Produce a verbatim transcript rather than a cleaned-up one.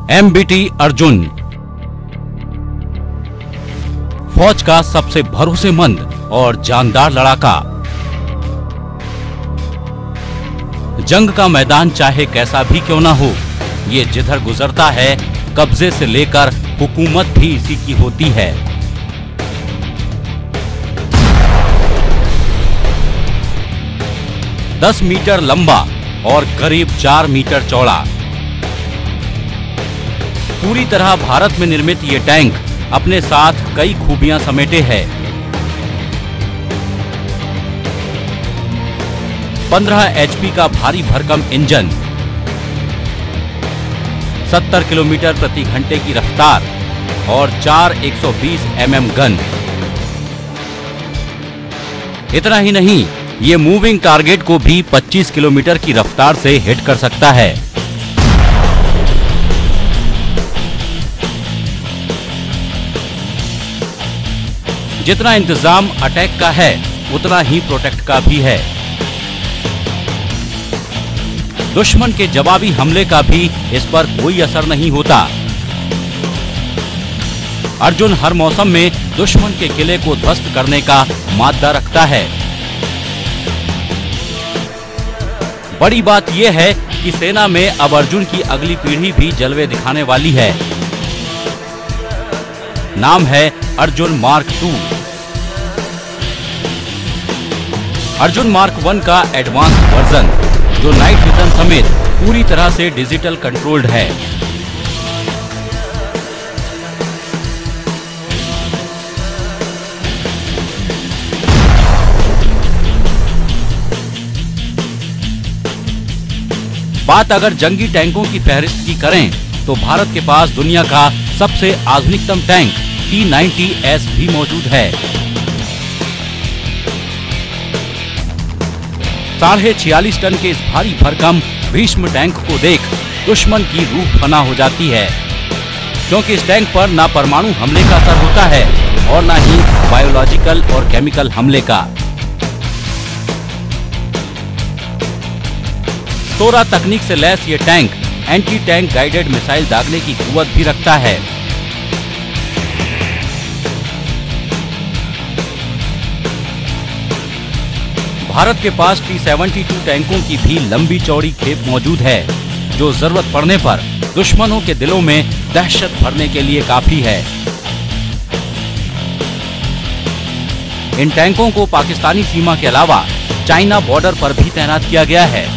N S V T Arjun फौज का सबसे भरोसेमंद और जानदार लड़ाका। जंग का मैदान चाहे कैसा भी क्यों ना हो, ये जिधर गुजरता है कब्जे से लेकर हुकूमत भी इसी की होती है। दस मीटर लंबा और करीब चार मीटर चौड़ा, पूरी तरह भारत में निर्मित ये टैंक अपने साथ कई खूबियां समेटे है। पंद्रह एच पी का भारी भरकम इंजन, सत्तर किलोमीटर प्रति घंटे की रफ्तार और चार एक सौ बीस एम एम गन। इतना ही नहीं, ये मूविंग टारगेट को भी पच्चीस किलोमीटर की रफ्तार से हिट कर सकता है। जितना इंतजाम अटैक का है उतना ही प्रोटेक्ट का भी है। दुश्मन के जवाबी हमले का भी इस पर कोई असर नहीं होता। अर्जुन हर मौसम में दुश्मन के किले को ध्वस्त करने का मादा रखता है। बड़ी बात यह है कि सेना में अब अर्जुन की अगली पीढ़ी भी जलवे दिखाने वाली है। नाम है Arjun mark two. Arjun mark one का एडवांस वर्जन, जो नाइट विजन समेत पूरी तरह से डिजिटल कंट्रोल्ड है। बात अगर जंगी टैंकों की फहरिस्त की करें तो भारत के पास दुनिया का सबसे आधुनिकतम टैंक टी नाइंटी एस भी मौजूद है। साढ़े छियालीस टन के इस भारी भरकम भीष्म टैंक को देख दुश्मन की रूह फना हो जाती है, क्योंकि इस टैंक पर ना परमाणु हमले का असर होता है और ना ही बायोलॉजिकल और केमिकल हमले का। तोरा तकनीक से लैस ये tank anti tank guided missile दागने की कुव्वत भी रखता है। भारत के पास टी सेवेंटी टू टैंकों की भी लंबी चौड़ी खेप मौजूद है, जो जरूरत पड़ने पर दुश्मनों के दिलों में दहशत भरने के लिए काफी है। इन टैंकों को पाकिस्तानी सीमा के अलावा चाइना बॉर्डर पर भी तैनात किया गया है।